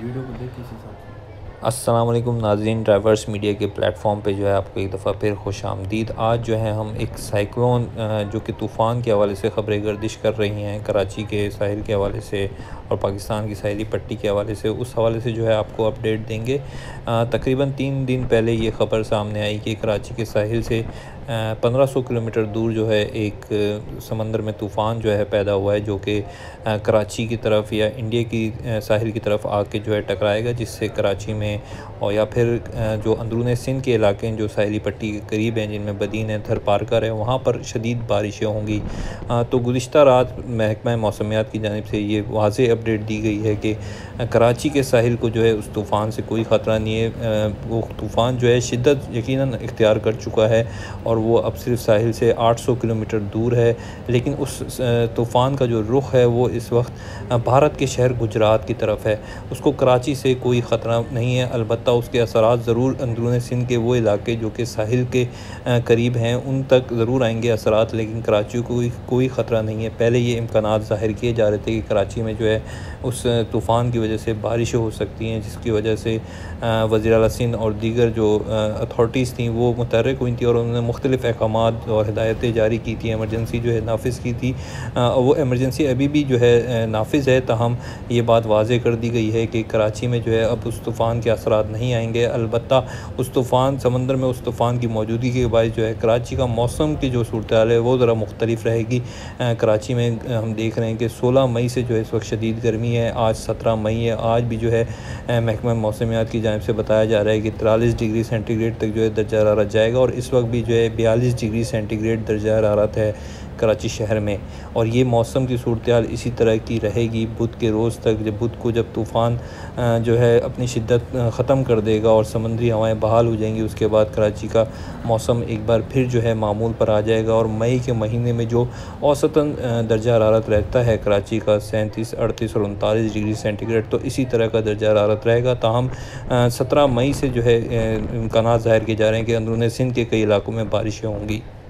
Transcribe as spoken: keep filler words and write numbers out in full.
Video को देख किस हिसाब से। अस्सलाम वालेकुम नाज़रीन, ड्राइवर्स मीडिया के प्लेटफॉर्म पे जो है आपको एक दफ़ा फिर खुश आमदीद। आज जो है हम एक साइक्लोन जो कि तूफ़ान के हवाले से ख़बरें गर्दिश कर रही हैं कराची के साहिल के हवाले से और पाकिस्तान की साहिली पट्टी के हवाले से, उस हवाले से जो है आपको अपडेट देंगे। तकरीबन तीन दिन पहले ये ख़बर सामने आई कि कराची के साहिल से पंद्रह सौ किलोमीटर दूर जो है एक समंदर में तूफ़ान जो है पैदा हुआ है, जो कि कराची की तरफ या इंडिया की साहिल की तरफ आके जो है टकराएगा, जिससे कराची में और या फिर जो अंदरून सिंध के इलाके हैं जो साहिली पट्टी के करीब हैं, जिनमें बदीन है, थर पारकर है, वहाँ पर शदीद बारिशें होंगी। तो गुज़िश्ता रात महकमा मौसमियात की जानिब से ये वाज़ेह अपडेट दी गई है कि कराची के साहिल को जो है उस तूफ़ान से कोई ख़तरा नहीं है। वो तूफ़ान जो है शिद्दत यकीनन इख्तियार कर चुका है और वो अब सिर्फ साहिल से आठ सौ किलोमीटर दूर है, लेकिन उस तूफ़ान का जो रुख है वो इस वक्त भारत के शहर गुजरात की तरफ है। उसको कराची से कोई ख़तरा नहीं है, अलबत्ता उसके असरात ज़रूर अंदरून सिंध के वो इलाके जो कि साहिल के करीब हैं उन तक ज़रूर आएंगे असरात, लेकिन कराची को कोई कोई ख़तरा नहीं है। पहले ये इम्कानात ज़ाहिर किए जा रहे थे कि कराची में जो है उस तूफ़ान की वजह से बारिशें हो सकती हैं, जिसकी वजह से वज़ीर आला सिंध और दीगर जो अथॉरिटीज़ थी वो मुतहर्रिक हुई थी और उन्होंने मुख्तलिफ़ अहकामात और हिदायतें जारी की थी, एमरजेंसी जो है नाफिज़ की थी। वो एमरजेंसी अभी भी जो है नाफिज़ है, ताहम ये बात वाज़ेह कर दी गई है कि कराची में जो है अब उस तूफ़ान के असरात नहीं आएंगे। अलबत्ता उस तूफ़ान समंदर में उस तूफ़ान की मौजूदगी के बाद जो है कराची का मौसम की जो सूरत हाल है वो ज़रा मुख्तलिफ रहेगी। कराची में हम देख रहे हैं कि सोलह मई से जो है इस वक्त शदीद गर्मी है, आज सत्रह मई है। आज भी जो है महकमा मौसमियात की जानिब से बताया जा रहा है कि तिरालीस डिग्री सेंटीग्रेड तक जो है दर्जा हरारत जाएगा और इस वक्त भी जो है बयालीस डिग्री सेंटीग्रेड दर्जा हरारत है कराची शहर में। और ये मौसम की सूरत हाल इसी तरह की रहेगी बुध के रोज़ तक। जब बुध को जब तूफ़ान जो है अपनी शिद्दत ख़त्म कर देगा और समंदरी हवाएं बहाल हो जाएंगी, उसके बाद कराची का मौसम एक बार फिर जो है मामूल पर आ जाएगा। और मई के महीने में जो औसतन दर्जा हरारत रहता है कराची का सैंतीस अड़तीस और उनतालीस डिग्री सेंटीग्रेड, तो इसी तरह का दर्जा हरारत रहेगा। ताहम सत्रह मई से जो है इम्कानात ज़ाहिर किए जा रहे हैं कि अंदरून सिंध के कई इलाकों में बारिशें होंगी।